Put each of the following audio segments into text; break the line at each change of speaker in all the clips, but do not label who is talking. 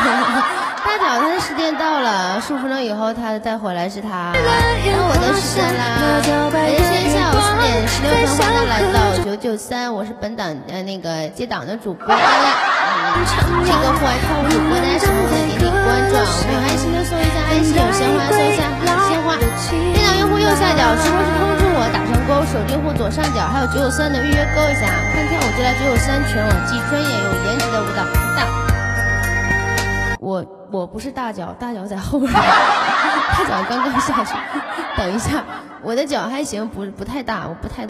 大脚他的时间到了，15分钟以后他再回来是他。那我的时间啦，北京时间下午4点16分，欢迎来到993，我是本档那个接档的主播，大家这个户外跳舞主播，大家喜欢我的点点关注，没有爱心的送一下爱心，有鲜花送一下鲜花。电脑用户右下角直播时通知我打上勾，手机用户左上角还有993的预约勾一下，看跳舞就来993，全网既专业有颜值的舞蹈大。我不是大脚，大脚在后面，大脚刚刚下去。等一下，我的脚还行，不太大，我不太大。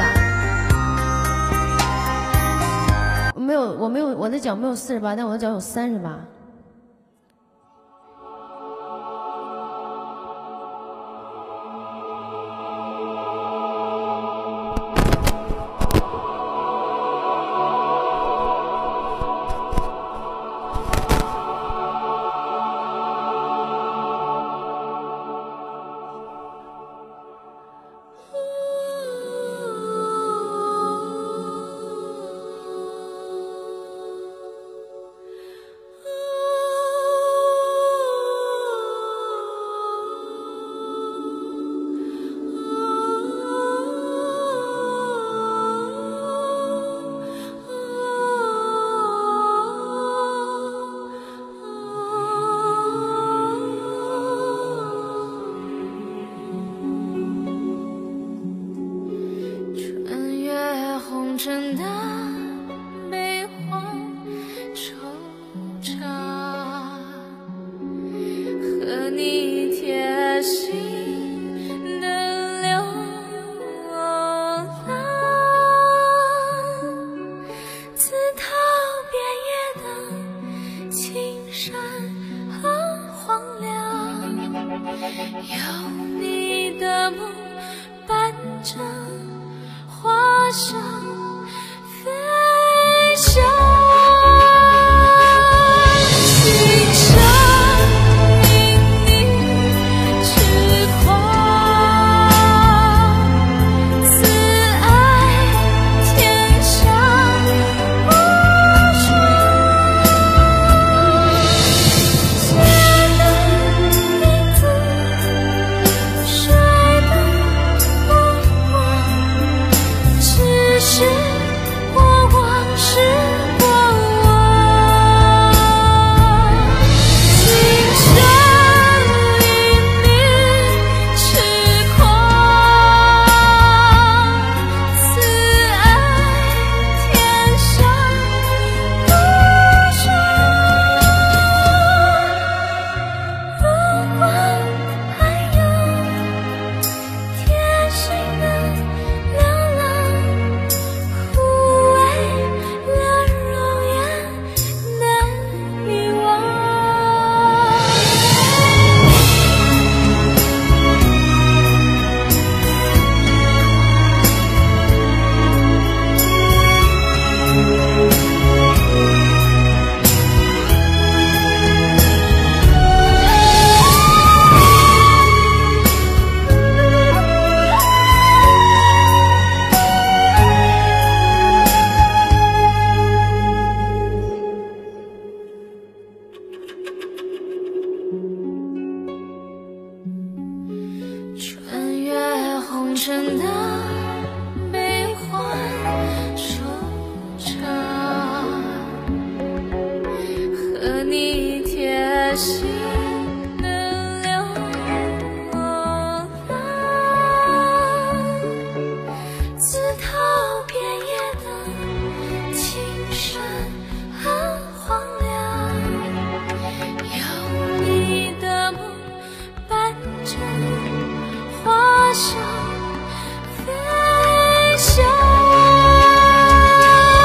我的脚没有48，但我的脚有38。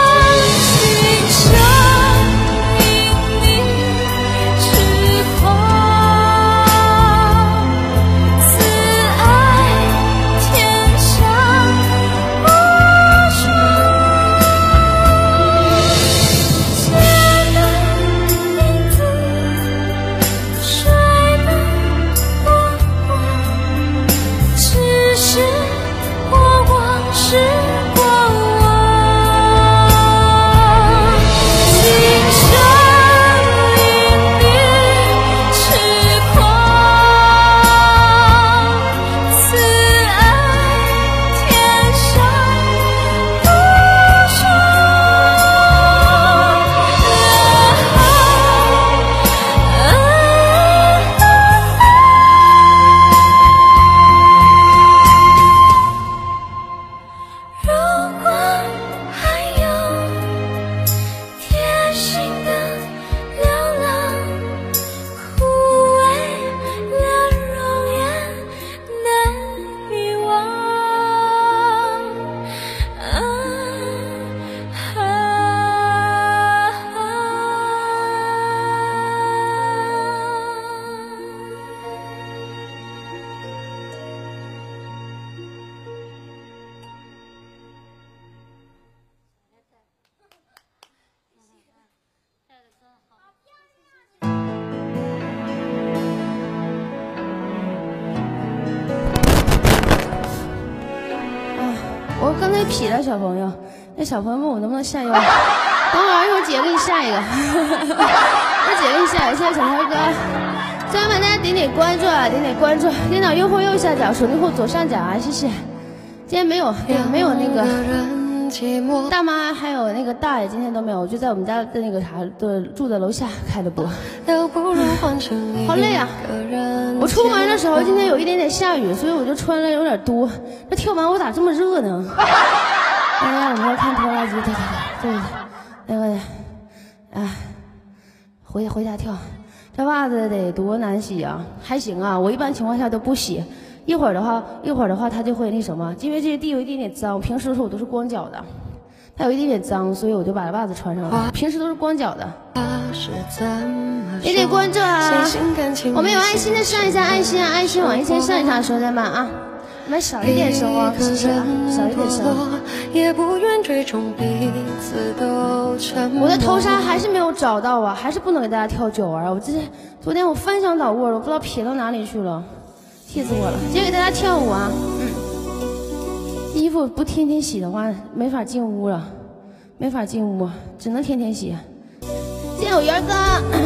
寻找你，痴狂。
我刚才劈了小朋友，那小朋友问我能不能下药，等会儿一会儿姐给你下一个，那姐给你下一个，谢谢小涛哥。家人们，大家点点关注啊，点点关注，电脑用户右下角，手机户左上角啊，谢谢。今天没有那个大妈还有那个大爷，今天都没有，我就在我们家的那个住的楼下开的播。好累啊！我出门的时候今天有一点点下雨，所以我就穿了有点多。这跳完我咋这么热呢？大家我们要看拖拉机，对，那个，哎，回家跳。这袜子得多难洗啊！还行啊，我一般情况下都不洗。一会儿的话它就会那什么，因为这些地有一点点脏。平时的时候我都是光脚的，它有一点点脏，所以我就把袜子穿上了。平时都是光脚的。点点关注啊！我们有爱心的上一下爱心啊，爱心往一千上一上，兄弟们啊！我们少一点声哦，谢谢啊，少一点声。我的头纱还是没有找到啊，还是不能给大家跳9玩啊！昨天我翻箱倒柜，我不知道撇到哪里去了。气死我了！今天给大家跳舞啊，衣服不天天洗的话，没法进屋了，没法进屋，只能天天洗。谢谢我元哥。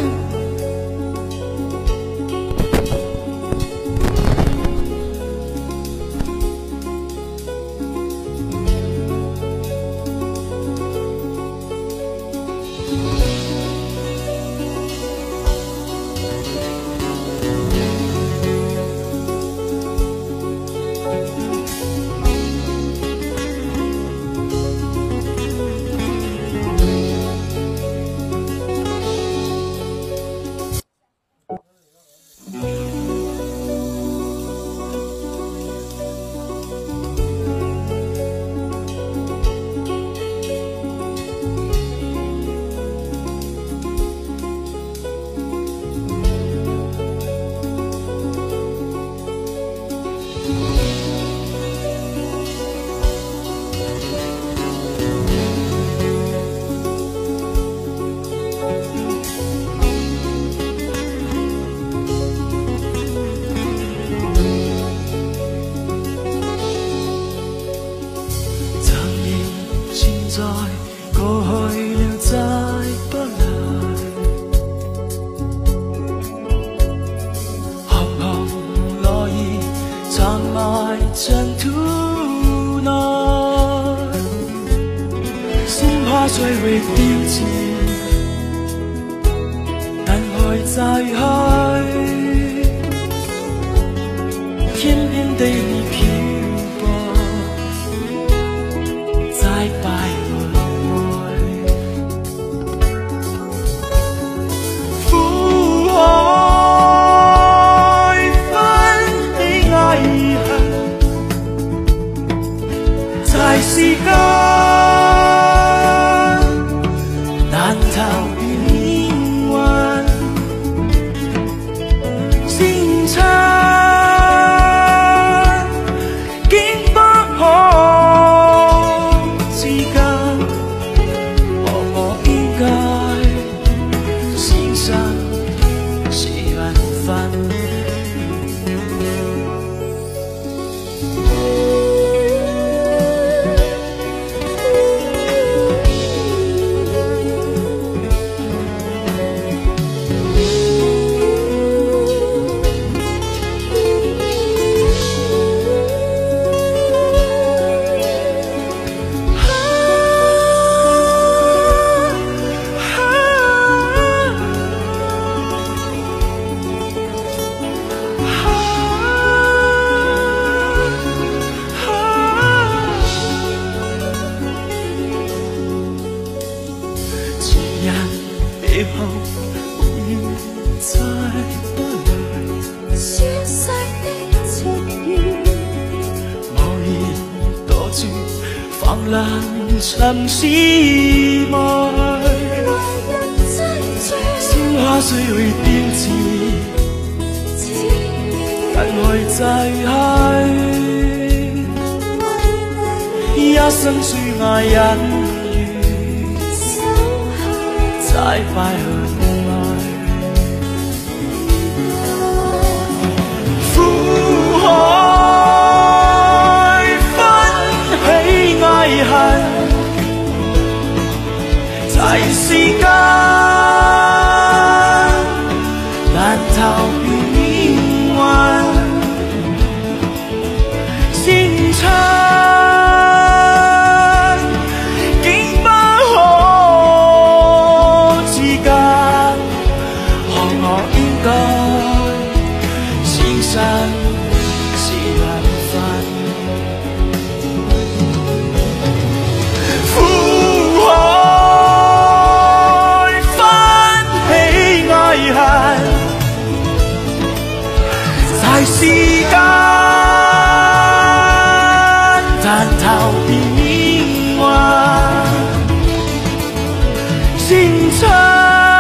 曾是愛，鮮花雖會標誌，但愛在去，一生最愛人緣，再快很愛。苦海分起該，先生是難分。苦海翻起愛恨，在時間難逃變幻，青春。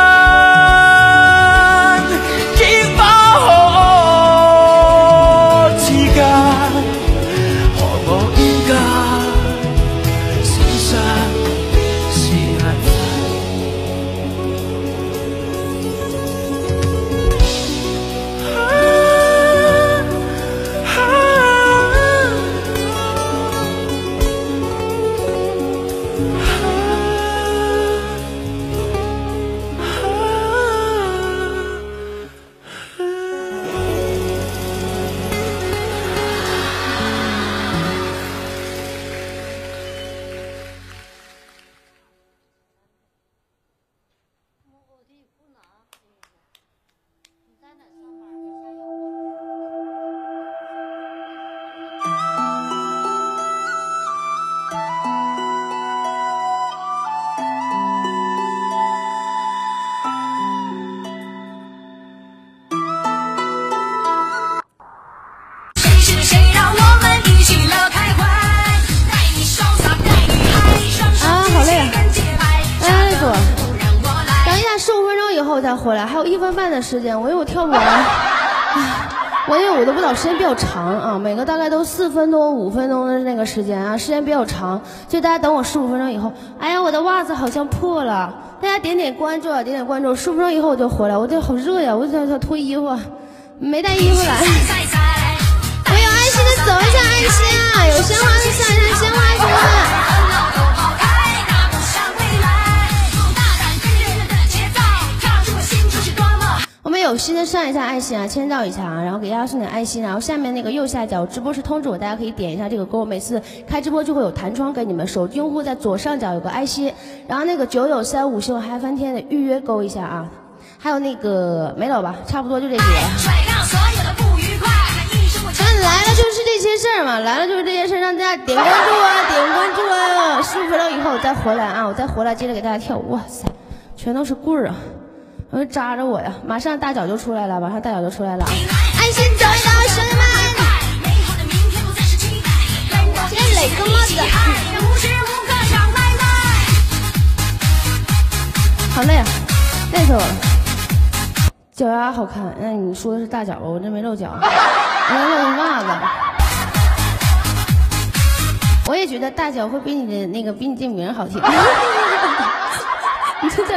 再回来还有1分半的时间，因为我跳不完，因为我的舞蹈时间比较长啊，每个大概都4分多5分钟的那个时间啊，时间比较长，就大家等我15分钟以后。哎呀，我的袜子好像破了，大家点点关注啊，点点关注，15分钟以后我就回来。我这好热呀，我想脱衣服，没带衣服来。我有爱心的走一下爱心啊，有鲜花的上一下鲜花什么的。我们有心的上一下爱心啊，签到一下啊，然后给大家送点爱心，然后下面那个右下角直播室通知我，大家可以点一下这个勾，每次开直播就会有弹窗给你们，手机用户在左上角有个爱心，然后那个9935星嗨翻天的预约勾一下啊，还有那个没了吧，差不多就这些。来了就是这些事儿嘛，来了就是这些事儿，让大家点关注啊，点关注啊，15分钟以后我再回来啊，我再回来接着给大家跳，哇塞，全都是棍儿啊。扎着我呀！马上大脚就出来了，马上大脚就出来了。爱心走一走，兄弟们！今天磊哥帽子，好累啊，累死我了。脚丫好看，那你说的是大脚吧？我这没露脚，我这露个袜子。我也觉得大脚会比你的那个比你这名好听。你就在。